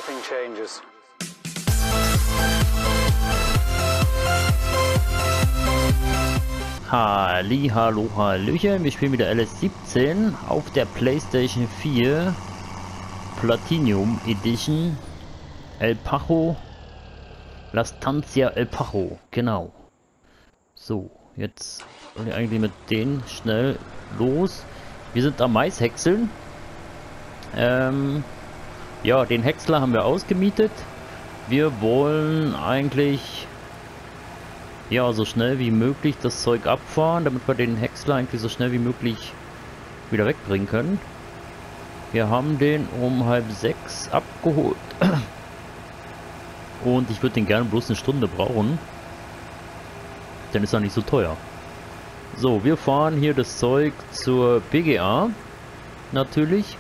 everything changes. Hallo, hallöchen, wir spielen wieder LS17 auf der PlayStation 4 Platinum Edition El Pajo, La Estancia El Pajo, genau. So, jetzt wollen wir eigentlich mit denen schnell los. Wir sind am Maishäckseln. Ja, den Häcksler haben wir ausgemietet. Wir wollen eigentlich ja so schnell wie möglich das Zeug abfahren, damit wir den Häcksler eigentlich so schnell wie möglich wieder wegbringen können. Wir haben den um 5:30 abgeholt. Und ich würde den gerne bloß eine Stunde brauchen. Dann ist er nicht so teuer. So, wir fahren hier das Zeug zur BGA. Natürlich.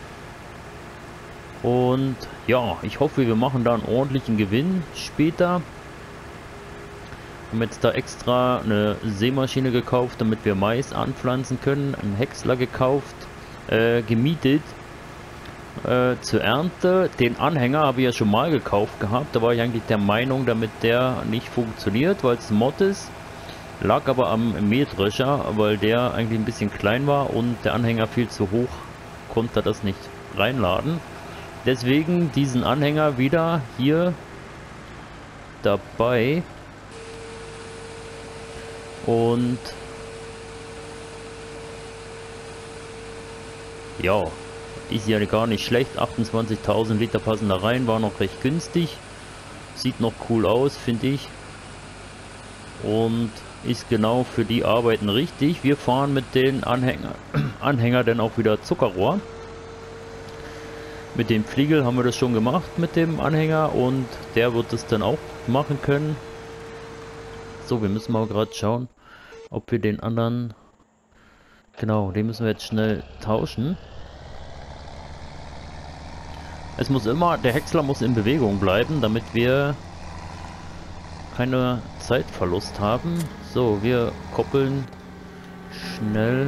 Und ja, ich hoffe, wir machen da einen ordentlichen Gewinn später. Wir haben jetzt da extra eine Sämaschine gekauft, damit wir Mais anpflanzen können. Einen Häcksler gekauft, gemietet zur Ernte. Den Anhänger habe ich ja schon mal gekauft gehabt. Da war ich eigentlich der Meinung, damit der nicht funktioniert, weil es ein Mod ist. Lag aber am Mähdrescher, weil der eigentlich ein bisschen klein war und der Anhänger viel zu hoch, konnte das nicht reinladen. Deswegen diesen Anhänger wieder hier dabei. Und ja, ist ja gar nicht schlecht. 28.000 Liter passen da rein, war noch recht günstig. Sieht noch cool aus, finde ich. Und ist genau für die Arbeiten richtig. Wir fahren mit den Anhänger dann auch wieder Zuckerrohr. Mit dem Fliegel haben wir das schon gemacht mit dem Anhänger und der wird es dann auch machen können. So, wir müssen mal gerade schauen, ob wir den anderen... Genau, den müssen wir jetzt schnell tauschen. Es muss immer, der Häcksler muss in Bewegung bleiben, damit wir keine Zeitverlust haben. So, wir koppeln schnell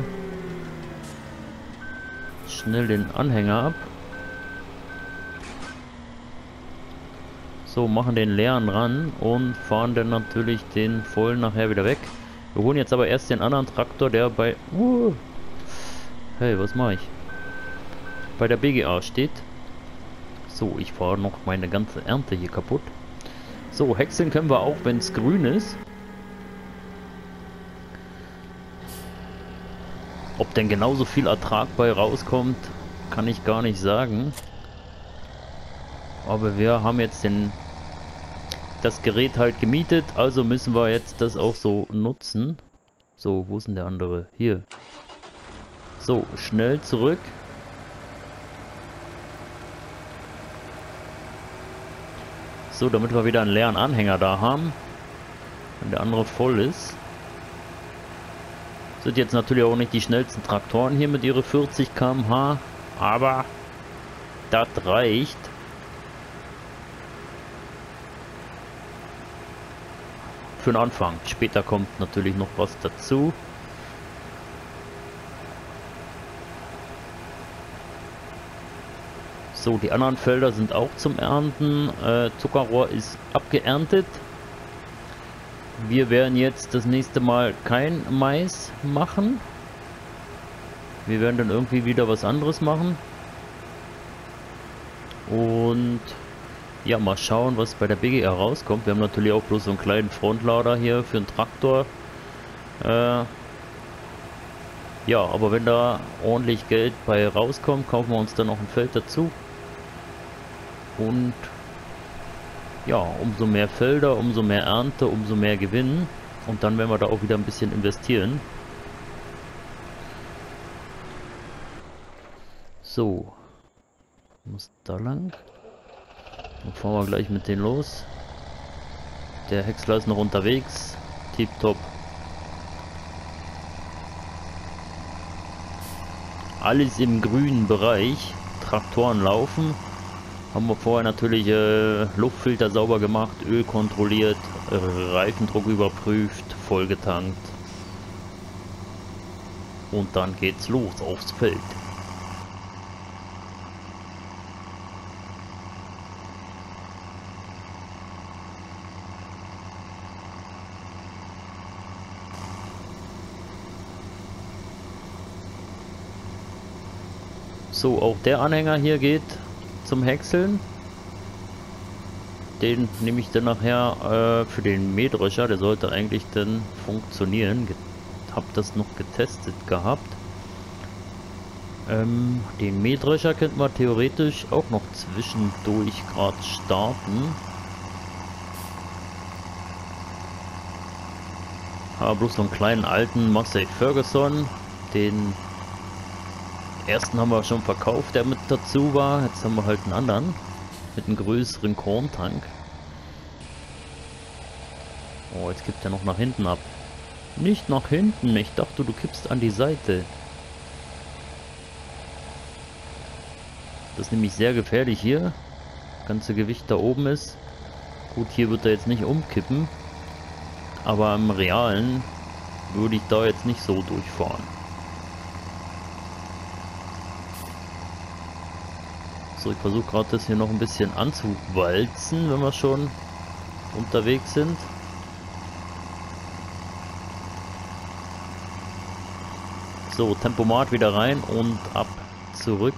den Anhänger ab. So, machen den leeren ran und fahren dann natürlich den vollen nachher wieder weg. Wir holen jetzt aber erst den anderen Traktor, der bei... Hey, was mache ich? Bei der BGA steht. So, ich fahre noch meine ganze Ernte hier kaputt. So, häckseln können wir auch, wenn es grün ist. Ob denn genauso viel Ertrag bei rauskommt, kann ich gar nicht sagen. Aber wir haben jetzt das Gerät halt gemietet, also müssen wir jetzt das auch so nutzen. So, wo ist denn der andere? Hier. So, schnell zurück. So, damit wir wieder einen leeren Anhänger da haben. Wenn der andere voll ist. Sind jetzt natürlich auch nicht die schnellsten Traktoren hier mit ihren 40 km/h. Aber das reicht. Für den Anfang. Später kommt natürlich noch was dazu. So, die anderen Felder sind auch zum Ernten. Zuckerrohr ist abgeerntet. Wir werden jetzt das nächste Mal kein Mais machen. Wir werden dann irgendwie wieder was anderes machen. Und ja, mal schauen, was bei der BGA rauskommt. Wir haben natürlich auch bloß so einen kleinen Frontlader hier für einen Traktor. Ja, aber wenn da ordentlich Geld bei rauskommt, kaufen wir uns dann noch ein Feld dazu. Und ja, umso mehr Felder, umso mehr Ernte, umso mehr Gewinn. Und dann werden wir da auch wieder ein bisschen investieren. So. Muss da lang. Dann fahren wir gleich mit denen los. Der Häcksler ist noch unterwegs. Tipptopp. Alles im grünen Bereich. Traktoren laufen. Haben wir vorher natürlich Luftfilter sauber gemacht, Öl kontrolliert, Reifendruck überprüft, vollgetankt. Und dann geht's los aufs Feld. So, auch der Anhänger hier geht zum Häckseln. Den nehme ich dann nachher für den Mähdrescher. Der sollte eigentlich dann funktionieren. Hab das noch getestet gehabt. Den Mähdrescher könnten wir theoretisch auch noch zwischendurch gerade starten. Aber bloß so einen kleinen alten Massey Ferguson. Den ersten haben wir schon verkauft, der mit dazu war. Jetzt haben wir halt einen anderen mit einem größeren Korntank. Oh, jetzt kippt er noch nach hinten ab. Nicht nach hinten, ich dachte, du kippst an die Seite. Das ist nämlich sehr gefährlich hier. Das ganze Gewicht da oben ist. Gut, hier wird er jetzt nicht umkippen. Aber im Realen würde ich da jetzt nicht so durchfahren. So, ich versuche gerade das hier noch ein bisschen anzuwalzen, wenn wir schon unterwegs sind. So, Tempomat wieder rein und ab zurück.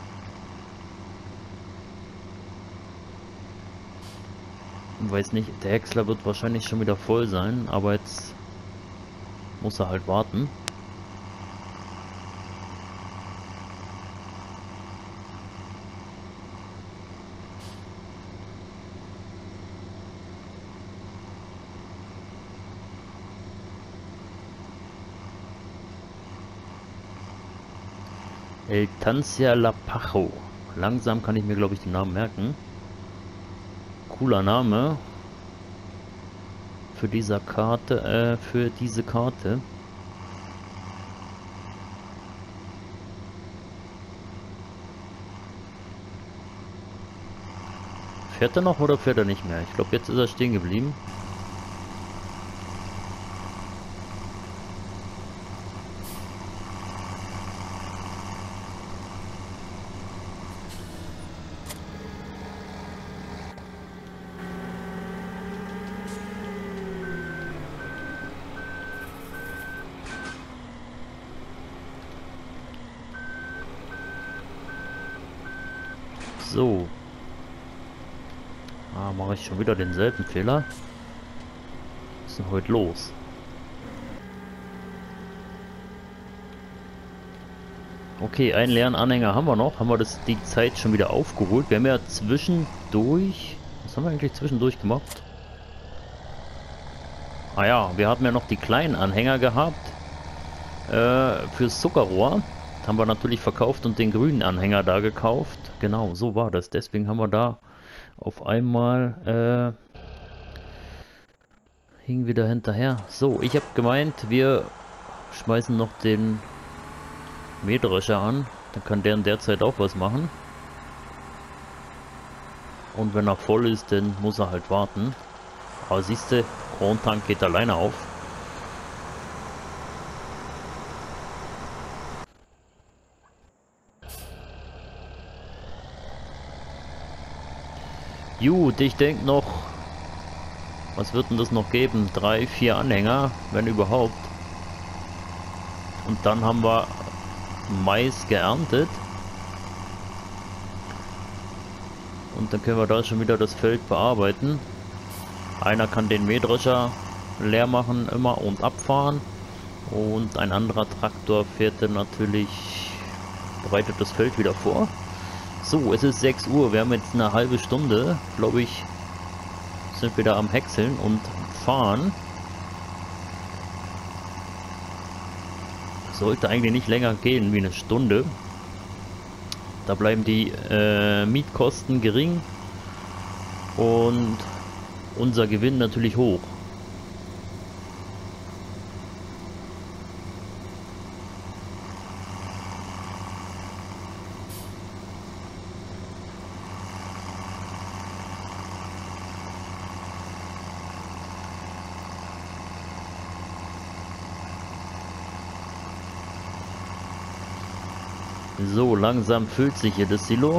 Ich weiß nicht, der Häcksler wird wahrscheinlich schon wieder voll sein, aber jetzt muss er halt warten. El Tancia Lapajo. Langsam kann ich mir, glaube ich, den Namen merken. Cooler Name für diese Karte, Fährt er noch oder fährt er nicht mehr? Ich glaube, jetzt ist er stehen geblieben. So. Mache ich schon wieder denselben Fehler. Was ist denn heute los? Okay, einen leeren Anhänger haben wir noch. Haben wir die Zeit schon wieder aufgeholt. Wir haben ja zwischendurch... Was haben wir eigentlich zwischendurch gemacht? Ah ja, wir haben ja noch die kleinen Anhänger gehabt. Fürs Zuckerrohr. Haben wir natürlich verkauft und den grünen Anhänger da gekauft. Genau, so war das. Deswegen haben wir da auf einmal hingen wir da hinterher. So, ich habe gemeint, wir schmeißen noch den Mähdrescher an. Dann kann der in der Zeit auch was machen. Und wenn er voll ist, dann muss er halt warten. Aber siehst du, Korntank geht alleine auf. Gut, ich denke noch, was wird denn das noch geben? 3, 4 Anhänger, wenn überhaupt. Und dann haben wir Mais geerntet. Und dann können wir da schon wieder das Feld bearbeiten. Einer kann den Mähdrescher leer machen immer und abfahren. Und ein anderer Traktor fährt dann natürlich, bereitet das Feld wieder vor. So, es ist 6 Uhr, wir haben jetzt eine halbe Stunde, glaube ich, sind wir da am Häckseln und fahren. Sollte eigentlich nicht länger gehen wie eine Stunde. Da bleiben die Mietkosten gering und unser Gewinn natürlich hoch. So, langsam füllt sich hier das Silo.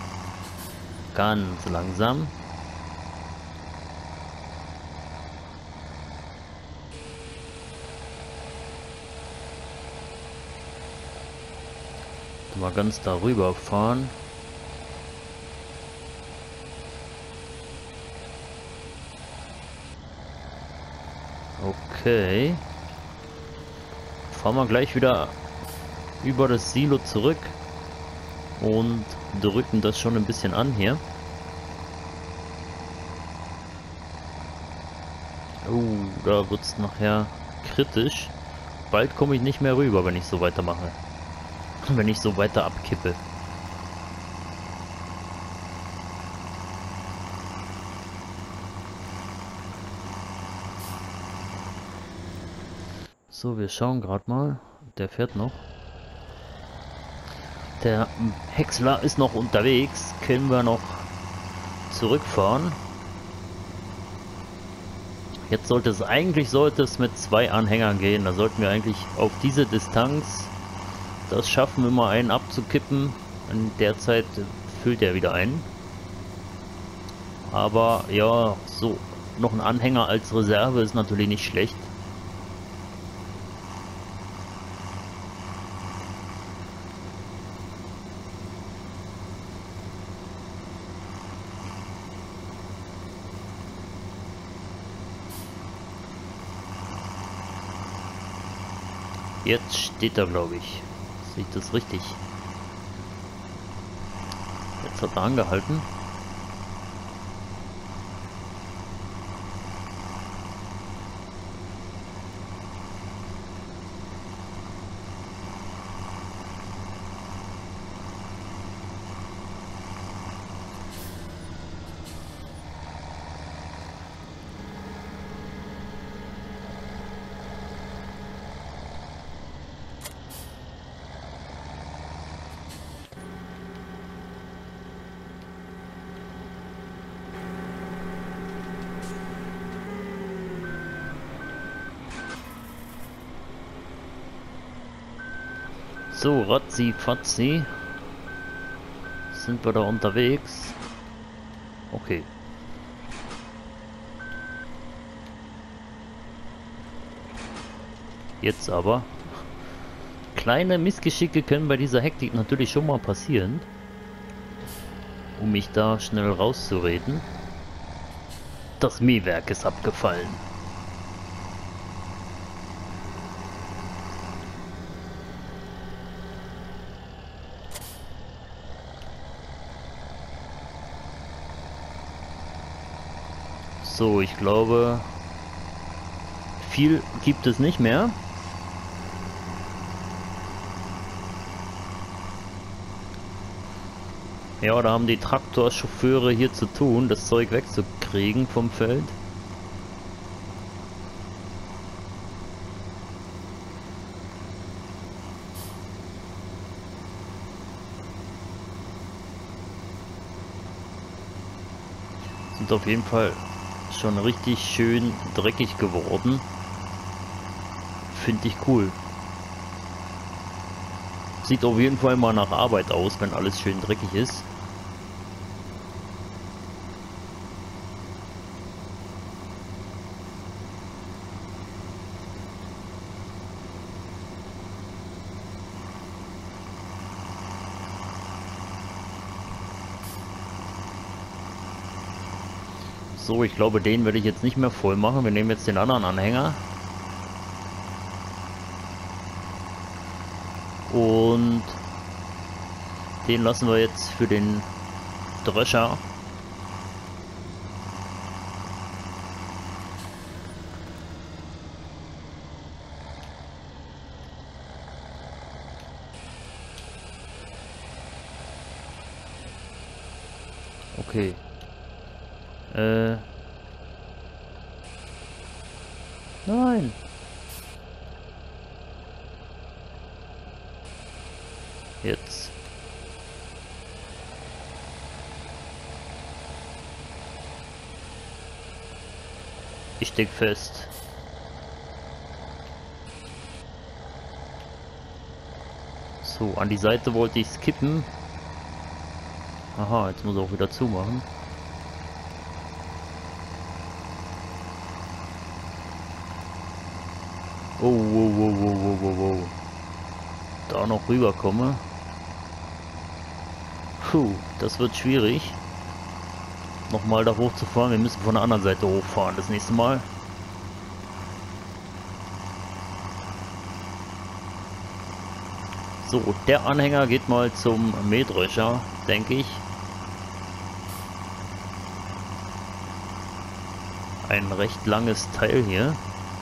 Ganz langsam. Mal ganz darüber fahren. Okay. Fahren wir gleich wieder über das Silo zurück und drücken das schon ein bisschen an hier. Da wird es nachher kritisch. Bald komme ich nicht mehr rüber, wenn ich so weitermache. Wenn ich so weiter abkippe. So, wir schauen gerade mal. Der fährt noch. Der Häcksler ist noch unterwegs. Können wir noch zurückfahren. Jetzt sollte es mit 2 Anhängern gehen. Da sollten wir eigentlich auf diese Distanz das schaffen, immer einen abzukippen. In der Zeit füllt er wieder ein. Aber ja, so noch ein Anhänger als Reserve ist natürlich nicht schlecht. Jetzt steht er, glaube ich. Sehe ich das richtig? Jetzt hat er angehalten. So, Ratzi Fatzi. Sind wir da unterwegs? Okay. Jetzt aber. Kleine Missgeschicke können bei dieser Hektik natürlich schon mal passieren. Um mich da schnell rauszureden. Das Mähwerk ist abgefallen. So, ich glaube, viel gibt es nicht mehr. Ja, da haben die Traktorchauffeure hier zu tun, das Zeug wegzukriegen vom Feld. Sind auf jeden Fall schon richtig schön dreckig geworden. Finde ich cool. Sieht auf jeden Fall mal nach Arbeit aus, wenn alles schön dreckig ist. So, ich glaube, den werde ich jetzt nicht mehr voll machen. Wir nehmen jetzt den anderen Anhänger. Und den lassen wir jetzt für den Drescher. Okay. Nein. Jetzt. Ich steck fest. So, an die Seite wollte ich es kippen. Aha, jetzt muss er auch wieder zumachen. Oh, wow, wow, wow, wow, wow, wow. Da noch rüberkomme. Puh, das wird schwierig. Nochmal da hochzufahren. Wir müssen von der anderen Seite hochfahren das nächste Mal. So, der Anhänger geht mal zum Mähdrescher, denke ich. Ein recht langes Teil hier.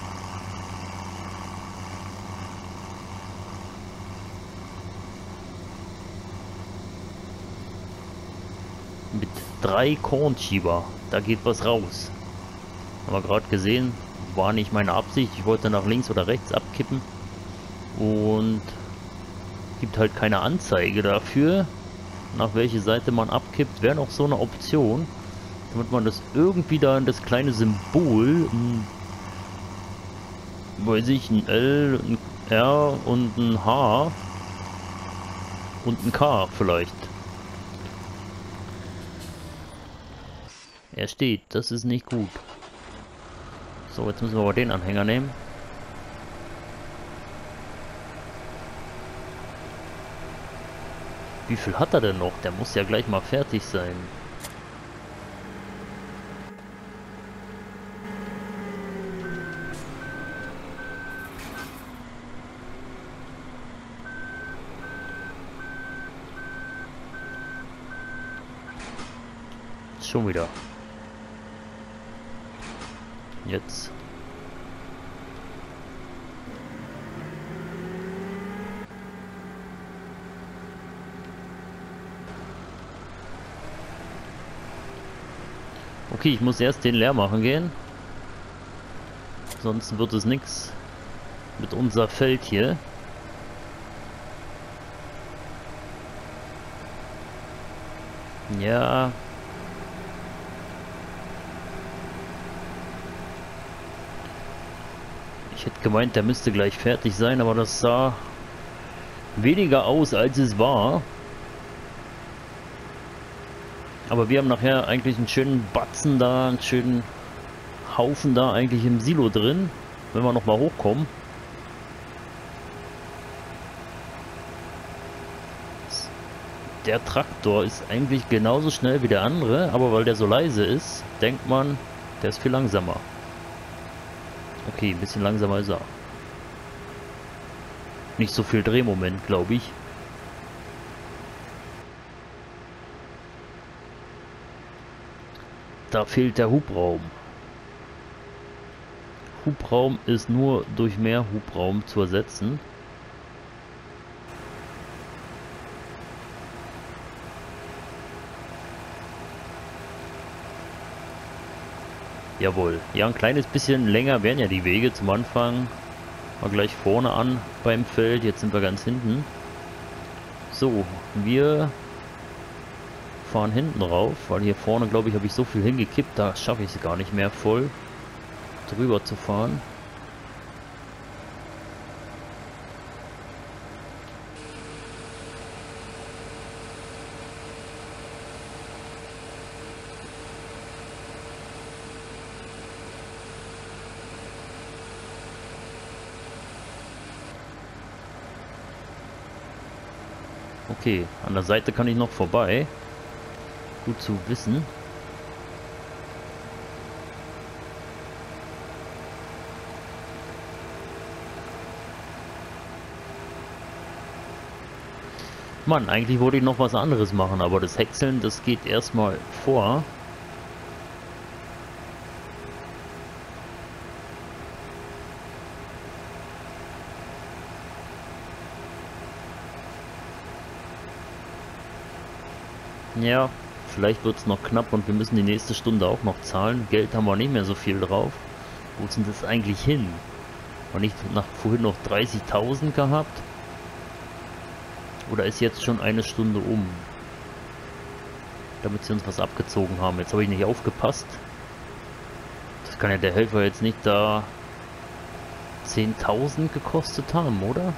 Mit 3 Kornschieber. Da geht was raus. Haben wir gerade gesehen. War nicht meine Absicht. Ich wollte nach links oder rechts abkippen. Und gibt halt keine Anzeige dafür, nach welcher Seite man abkippt. Wäre noch so eine Option, damit man das irgendwie da in das kleine Symbol, weiß ich, ein L, ein R und ein H und ein K vielleicht. Er steht, das ist nicht gut. So, jetzt müssen wir aber den Anhänger nehmen. Wie viel hat er denn noch? Der muss ja gleich mal fertig sein. Schon wieder. Jetzt. Okay, ich muss erst den leer machen gehen. Sonst wird es nichts mit unser Feld hier. Ja. Ich hätte gemeint, der müsste gleich fertig sein, aber das sah weniger aus, als es war. Aber wir haben nachher eigentlich einen schönen Batzen da, einen schönen Haufen da eigentlich im Silo drin, wenn wir nochmal hochkommen. Der Traktor ist eigentlich genauso schnell wie der andere, aber weil der so leise ist, denkt man, der ist viel langsamer. Okay, ein bisschen langsamer ist er. Nicht so viel Drehmoment, glaube ich. Da fehlt der Hubraum. Hubraum ist nur durch mehr Hubraum zu ersetzen. Jawohl. Ja, ein kleines bisschen länger wären ja die Wege zum Anfang. Mal gleich vorne an beim Feld. Jetzt sind wir ganz hinten. So, wir fahren hinten rauf, weil hier vorne, glaube ich, habe ich so viel hingekippt, da schaffe ich es gar nicht mehr voll drüber zu fahren. Okay, an der Seite kann ich noch vorbei. Gut zu wissen. Mann, eigentlich wollte ich noch was anderes machen, aber das Häckseln, das geht erstmal vor. Ja, vielleicht wird es noch knapp und wir müssen die nächste Stunde auch noch zahlen. Geld haben wir nicht mehr so viel drauf. Wo sind das eigentlich hin? War nicht nach vorhin noch 30.000 gehabt? Oder ist jetzt schon eine Stunde um? Damit sie uns was abgezogen haben. Jetzt habe ich nicht aufgepasst. Das kann ja der Helfer jetzt nicht da 10.000 gekostet haben, oder?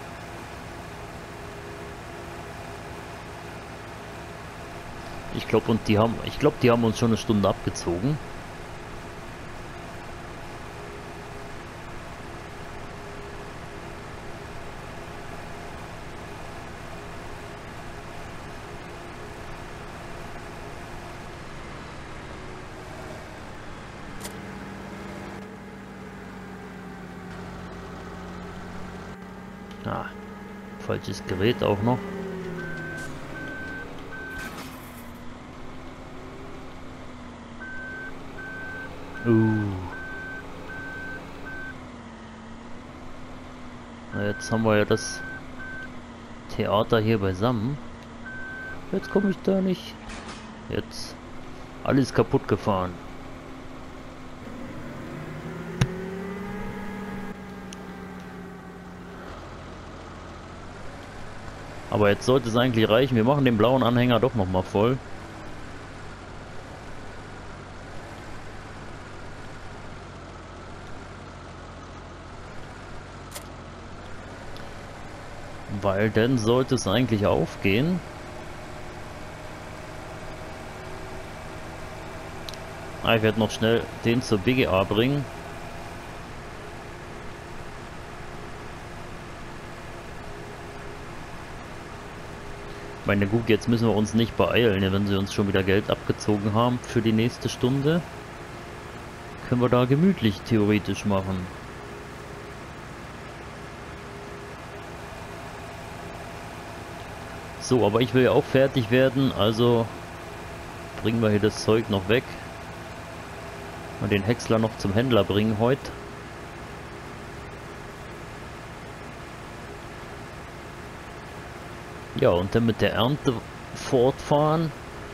Ich glaube, die haben uns schon eine Stunde abgezogen. Ah, falsches Gerät auch noch. Na, jetzt haben wir ja das Theater hier beisammen. Jetzt komme ich da nicht. Jetzt alles kaputt gefahren. Aber jetzt sollte es eigentlich reichen. Wir machen den blauen Anhänger doch nochmal voll. Weil dann sollte es eigentlich aufgehen. Ah, ich werde noch schnell den zur BGA bringen. Ich meine, gut, jetzt müssen wir uns nicht beeilen, wenn sie uns schon wieder Geld abgezogen haben für die nächste Stunde. Können wir da gemütlich theoretisch machen. So, aber ich will ja auch fertig werden, also bringen wir hier das Zeug noch weg. Und den Häcksler noch zum Händler bringen heute. Ja, und dann mit der Ernte fortfahren.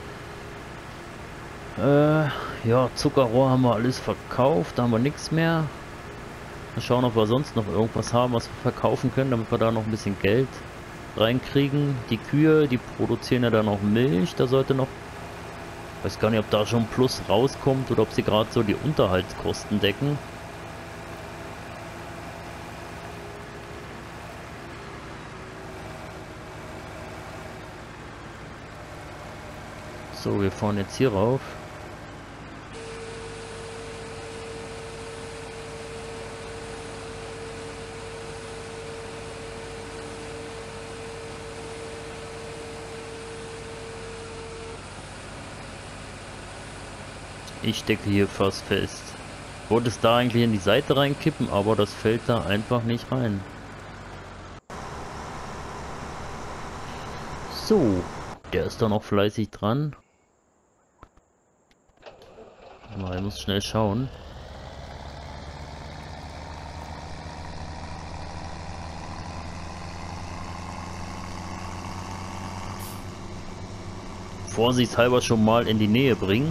Ja, Zuckerrohr haben wir alles verkauft, da haben wir nichts mehr. Mal schauen, ob wir sonst noch irgendwas haben, was wir verkaufen können, damit wir da noch ein bisschen Geld reinkriegen. Die Kühe, die produzieren ja dann auch Milch, da sollte noch... Ich weiß gar nicht, ob da schon Plus rauskommt oder ob sie gerade so die Unterhaltskosten decken. So, wir fahren jetzt hier rauf. Ich stecke hier fast fest. Ich wollte es da eigentlich in die Seite reinkippen, aber das fällt da einfach nicht rein. So, der ist da noch fleißig dran. Na, ich muss schnell schauen. Vorsichtshalber schon mal in die Nähe bringen.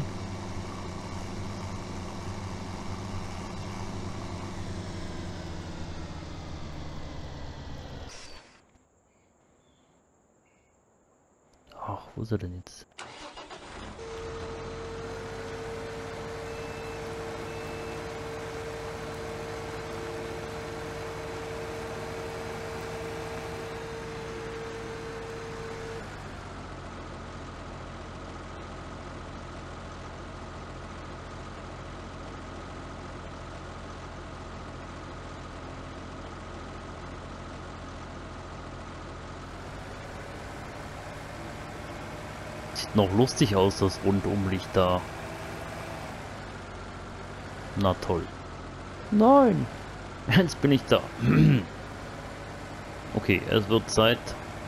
Ach, wo ist er denn jetzt? Sieht noch lustig aus, das Rundumlicht da. Na toll. Nein! Jetzt bin ich da. Okay, es wird Zeit.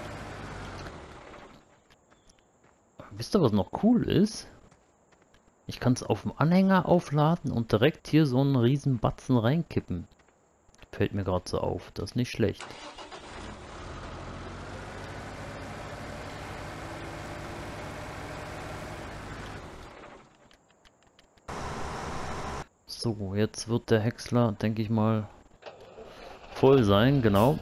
Wisst ihr, was noch cool ist? Ich kann es auf dem Anhänger aufladen und direkt hier so einen riesen Batzen reinkippen. Fällt mir gerade so auf. Das ist nicht schlecht. So, jetzt wird der Häcksler, denke ich mal, voll sein, genau.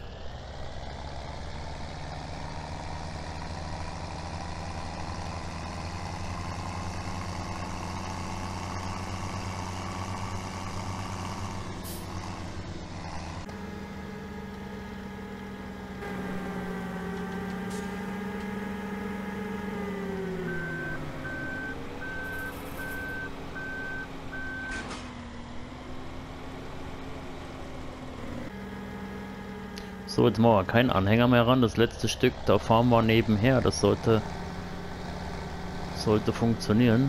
So, jetzt machen wir keinen Anhänger mehr ran. Das letzte Stück, da fahren wir nebenher. Das sollte funktionieren.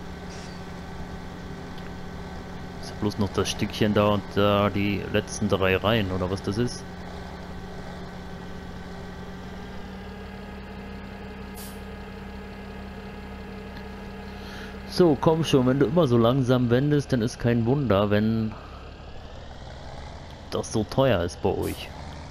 Ist bloß noch das Stückchen da und da die letzten 3 Reihen oder was das ist. So, komm schon, wenn du immer so langsam wendest, dann ist kein Wunder, wenn das so teuer ist bei euch.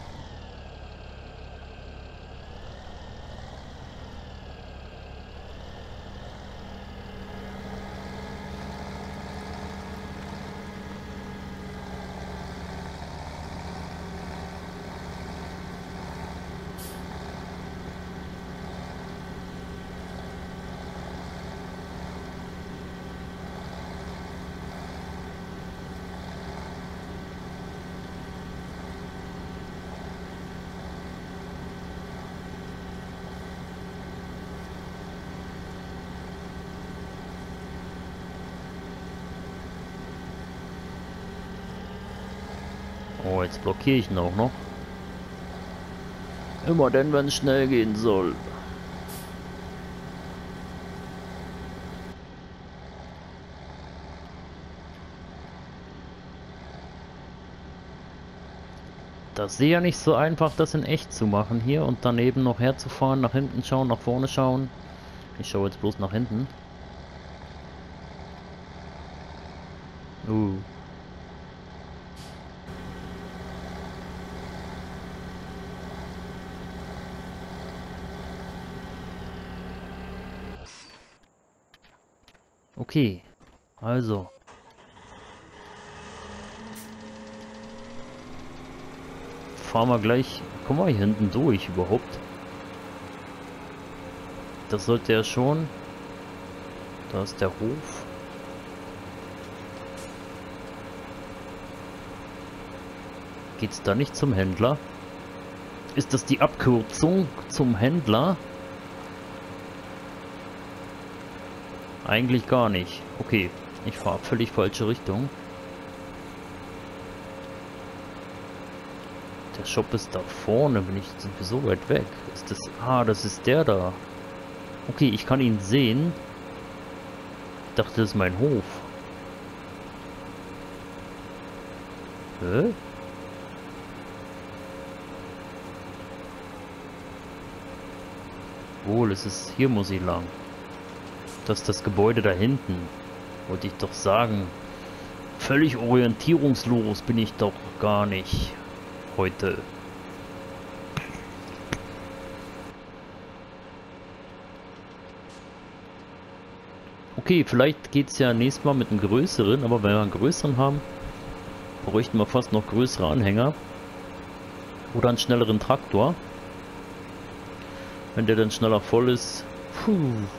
Oh, jetzt blockiere ich ihn auch noch. Immer denn, wenn es schnell gehen soll. Das ist ja nicht so einfach, das in echt zu machen hier und daneben noch herzufahren, nach hinten schauen, nach vorne schauen. Ich schaue jetzt bloß nach hinten. Okay, also. Fahren wir gleich. Kommen wir hier hinten durch überhaupt? Das sollte ja schon. Da ist der Hof. Geht's da nicht zum Händler? Ist das die Abkürzung zum Händler? Eigentlich gar nicht. Okay, ich fahre völlig falsche Richtung. Der Shop ist da vorne, bin ich so weit weg. Ist das... Ah, das ist der da. Okay, ich kann ihn sehen. Ich dachte, das ist mein Hof. Hä? Wohl, es ist... Hier muss ich lang. Das ist das Gebäude da hinten. Wollte ich doch sagen. Völlig orientierungslos bin ich doch gar nicht heute. Okay, vielleicht geht es ja nächstes Mal mit einem größeren, aber wenn wir einen größeren haben, bräuchten wir fast noch größere Anhänger. Oder einen schnelleren Traktor. Wenn der dann schneller voll ist. Puh.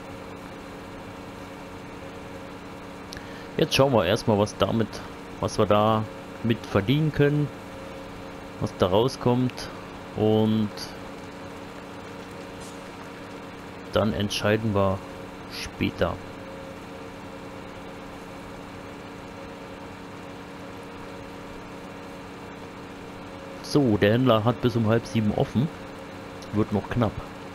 Jetzt schauen wir erstmal, was wir da mit verdienen können, was da rauskommt und dann entscheiden wir später. So, der Händler hat bis um 6:30 offen, wird noch knapp.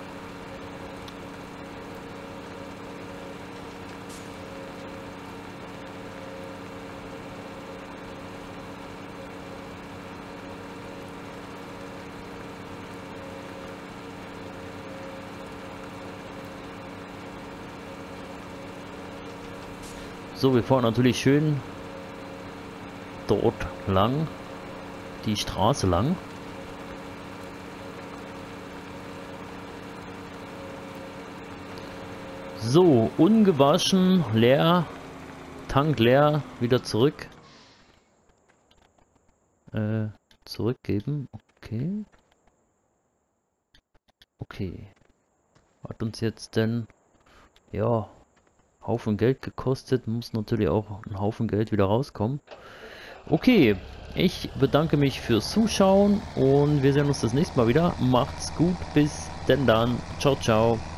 So, wir fahren natürlich schön dort lang, die Straße lang. So, ungewaschen, leer, Tank leer, wieder zurück. Zurückgeben, okay. Okay. Hat uns jetzt denn, ja, Haufen Geld gekostet, muss natürlich auch ein Haufen Geld wieder rauskommen. Okay, ich bedanke mich fürs Zuschauen und wir sehen uns das nächste Mal wieder. Macht's gut, bis denn dann. Ciao, ciao.